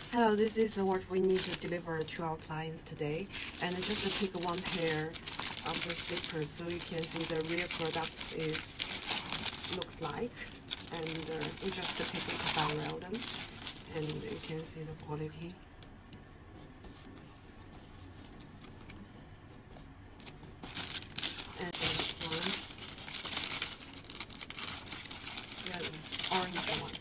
Hello, this is what we need to deliver to our clients today. And just to pick one pair of the slippers so you can see the real product looks like. And we just pick it around them, and you can see the quality. And one, yeah, orange one.